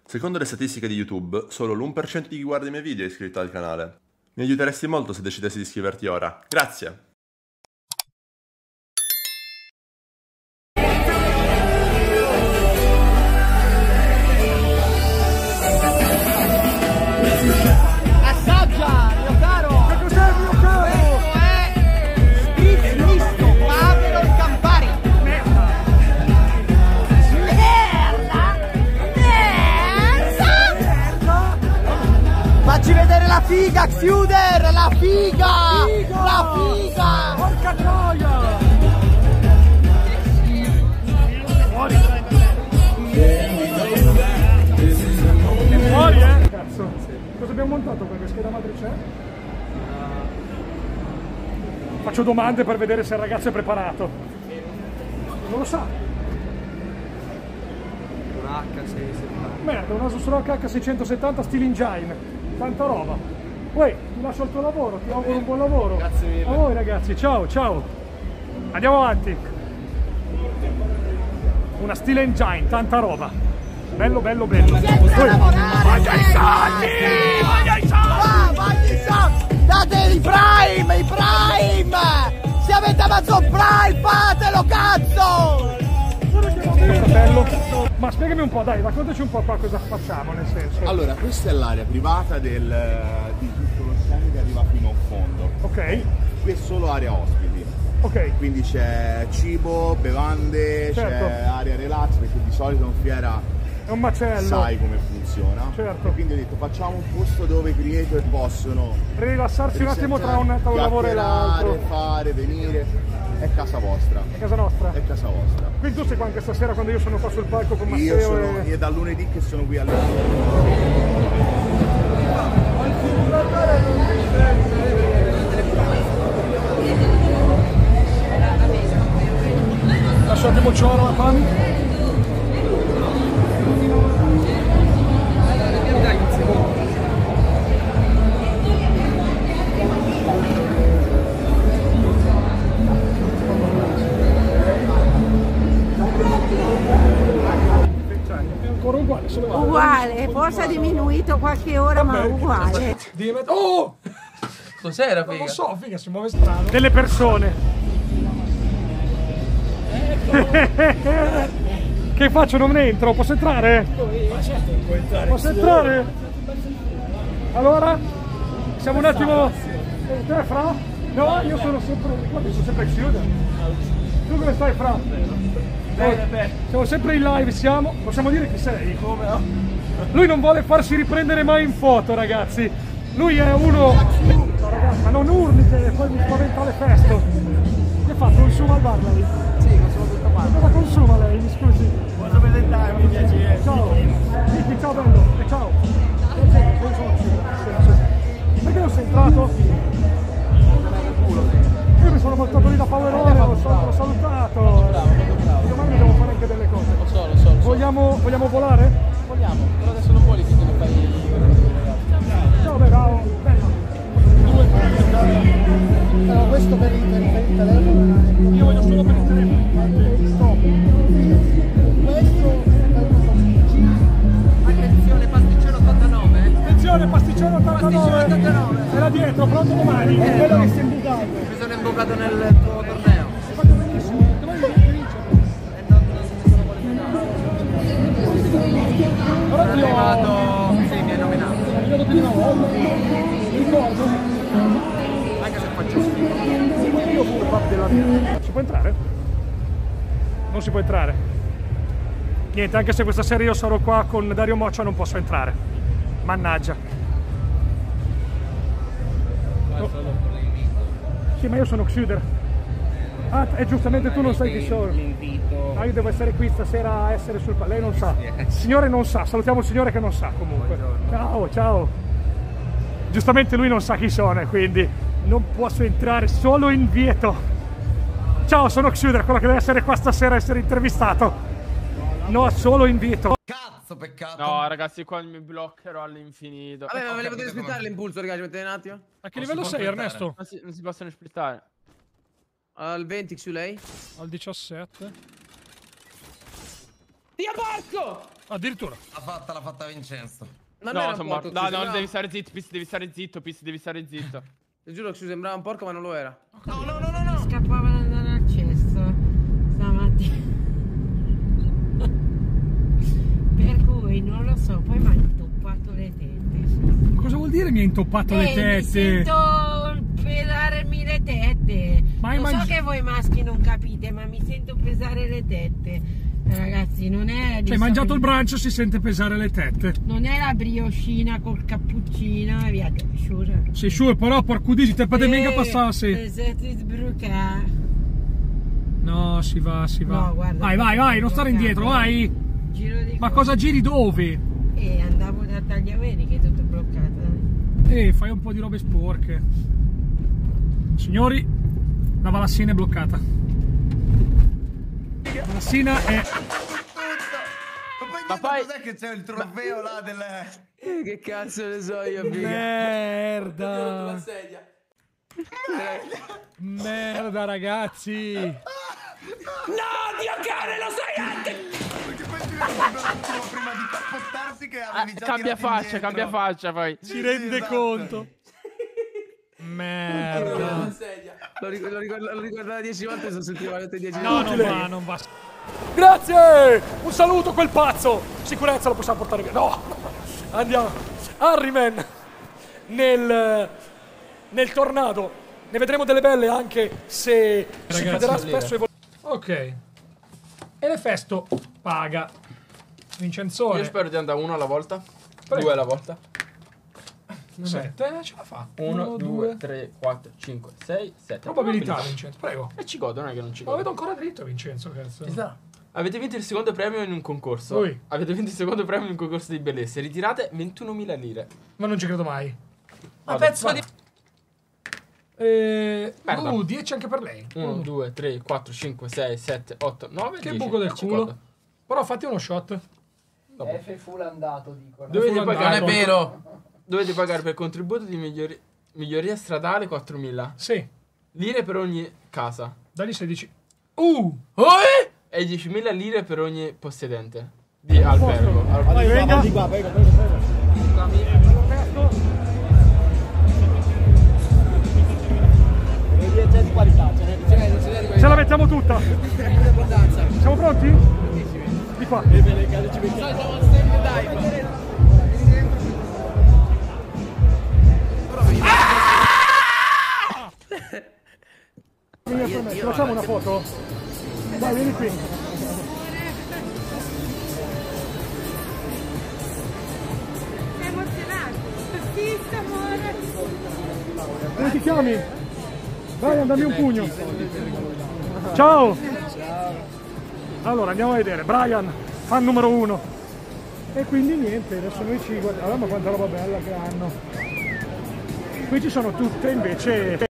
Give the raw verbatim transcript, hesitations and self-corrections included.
Secondo le statistiche di YouTube, solo l'uno per cento di chi guarda i miei video è iscritto al canale. Mi aiuteresti molto se decidessi di iscriverti ora. Grazie! Assaggia, mio caro! Che cos'è, mio caro? Questo è Spritz misto, Aperol Campari! Merda! Merda! Merda! Facci vedere la figa, Xuder! La figa! Figa! La figa! Porca troia! Fuori! È fuori, eh? Cazzo! Cosa abbiamo montato per che scheda matrice? Faccio domande per vedere se il ragazzo è preparato. Non lo sa. Un H sei settanta. Merda, un Asus H seicentosettanta stile engine. Tanta roba. Uè, ti lascio il tuo lavoro, ti auguro un buon lavoro. Grazie mille. A voi ragazzi, ciao, ciao. Andiamo avanti. Una stile engine, tanta roba. Bello, bello, bello. Senza Uè, lavorare! voglio i soldi! senza- Voglio i soldi! Ah, voglio i soldi! Date i Prime, i Prime! Se avete Amazon Prime, fatelo, cazzo! Mio fratello. Ma spiegami un po', dai, raccontaci un po' qua cosa facciamo, nel senso. Allora, questa è l'area privata del, di tutto lo scambio che arriva fino a un fondo. Ok, Qui è solo area ospiti, ok. quindi c'è cibo, bevande, Certo. c'è area relax, perché di solito in fiera È un macello. sai come funziona. Certo. E quindi ho detto facciamo un posto dove i creator possono Rilassarsi un attimo tra un, tra un lavoro e l'altro. chiacchierare, fare, venire. È casa vostra. È casa nostra. È casa vostra. Quindi tu sei qua anche stasera quando io sono qua sul palco con Matteo Io sono e... io da lunedì che sono qui alle Lascio un attimo il ciolo, fammi. È ancora uguale, solo uguale. Uguale, forse ha diminuito qualche ora, ma uguale. Oh! Cos'era, Non figa? lo so, figa, si muove strano. Delle persone. Che faccio? Non entro? Posso entrare? Posso entrare? Allora? Siamo un attimo... Eh, Te Fra? No, io sono sempre... Guarda, sono sempre Xuder. Tu come stai, Fra? Bene, bene. Siamo sempre in live, siamo... Possiamo dire chi sei? Come no? Lui non vuole farsi riprendere mai in foto, ragazzi. Lui è uno... No, ragazzi, ma non urli che poi mi spaventa le feste. Che fa? Consuma al bar lei? Sì, consumo tutto male. Cosa consuma lei? Mi scusi. Posso presentarmi, mi piace. Ciao. Vicky, ciao bello. E ciao. Perché non sei entrato? Io mi sono portato lì da Powerone, l'ho l'ho salutato. Domani devo fare anche delle cose. Lo so, lo so, lo so. Vogliamo, vogliamo volare? Vogliamo, però adesso non vuoi che te ne fai. Ciao bello. Bello. Allora, questo per il, per il, per il telefono. Io voglio solo per il telefono. Stop. Questo Attenzione, pasticcino ottantanove. Attenzione, pasticcione ottantanove. ottantanove. Era dietro, pronto domani. Eh, Quello no. che si è imbucato. Mi sono imbucato nel tuo torneo. Hai fatto benissimo. Domani devi vincere. E non, non si sono qualificato. Però Sono ti ho... arrivato. Sì, mi hai nominato. Sono arrivato più di una volta. Mi ricordo. Anche se faccio schifo. Io furba della vita. Si può entrare? Non si può entrare. Niente, anche se questa sera io sarò qua con Dario Moccia non posso entrare. Mannaggia. Oh. Sì, ma io sono Xuder. Ah, e giustamente tu non sai chi sono. Ah, io devo essere qui stasera a essere sul palco. Lei non sa. Il signore non sa. Salutiamo il signore che non sa comunque. Ciao, ciao. Giustamente lui non sa chi sono, e quindi non posso entrare, solo invito. Ciao, sono Xuder, quello che deve essere qua stasera a essere intervistato. No, solo invito. Cazzo, peccato. No, ragazzi, qua mi bloccherò all'infinito. Vabbè, ma me le potete splittare l'impulso, ragazzi, mettete un attimo? A che livello sei, Ernesto? Non si, non si possono splittare. Al venti su lei. Al diciassette. Dio porco! Addirittura. L'ha fatta, l'ha fatta Vincenzo. Non No, era sono un morto. porco, No, ci no, sembrava- devi stare zitto, Pis, devi stare zitto, Pis, devi stare zitto. Ti giuro che ci sembrava un porco ma non lo era. No, no, no, no, no. Scappava ad andare al cesso stamattina. Per cui non lo so, poi mi ha intoppato le tette. Cosa vuol dire mi ha intoppato le Eh, tette? mi sento pesarmi le tette. Ma hai Lo so mangi- che voi maschi non capite, ma mi sento pesare le tette. Ragazzi, non è di Hai mangiato il solito- brunch, si sente pesare le tette. Non è la brioscina col cappuccino e via. Sciura. Sì, sure, però porcudisi, te potete mica passarsi. Siete sbrucati. No, si va, si va. No, guarda, vai, vai, vai, non stare indietro, vai. Giro di Ma co- cosa giri dove? E andavo da Tagliaveri che è tutto bloccato. Eh, fai un po' di robe sporche. Signori, la Valassina è bloccata. La Valassina è... Ma poi poi- cos'è che c'è il trofeo là del... Eh, che cazzo ne so io, figa. Merda. sedia. Merda, ragazzi. Perché poi si vede proprio un attimo prima di capottarsi che avevi già Cambia tirato faccia, indietro. cambia faccia poi. Si rende esatto. conto. Merda. L'ho ric- l'ho ric- l'ho ricordata dieci volte e sono sentito veramente dieci No, volte. non va, non va. Grazie! Un saluto a quel pazzo! Sicurezza lo possiamo portare via. No! Andiamo. Harryman nel nel tornado. Ne vedremo delle belle anche se si chiuderà spesso e vol- Ok. E l'Efesto paga. Vincenzone. Io spero di andare uno alla volta. Prego. Due alla volta. Sette, ce la fa. uno, due, tre, quattro, cinque, sei, sette. Probabilità, Vincenzo, prego. E ci godo, non è che non ci Ma lo godo. vedo ancora dritto, Vincenzo, cazzo. Avete vinto il secondo premio in un concorso. Ui. Avete vinto il secondo premio in un concorso di bellezza. Ritirate ventunomila lire. Ma non ci credo mai. Ma pezzo di... Eh, Merda. uh, dieci anche per lei. uno, due, tre, quattro, cinque, sei, sette, otto, nove, Che dieci. buco del E ci culo. godo. Però fatti uno shot. F full andato, dicono. Dovete Full pagare, andato. Non è vero. dovete pagare per contributo di migliori- miglioria stradale quattromila Sì, lire per ogni casa. dagli sedici. Uh! E diecimila lire per ogni possedente di albergo. Vai, venga. Ce la mettiamo tutta. Siamo pronti? Di qua. Vieni a me, ci facciamo una foto? Dai, vieni qui. Sei emozionato? Sì, amore. Come ti chiami? Dai, dammi un pugno. Ciao. Allora, andiamo a vedere. Brian, fan numero uno. E quindi niente, adesso noi ci guardiamo. Ma quanta roba bella che hanno. Qui ci sono tutte invece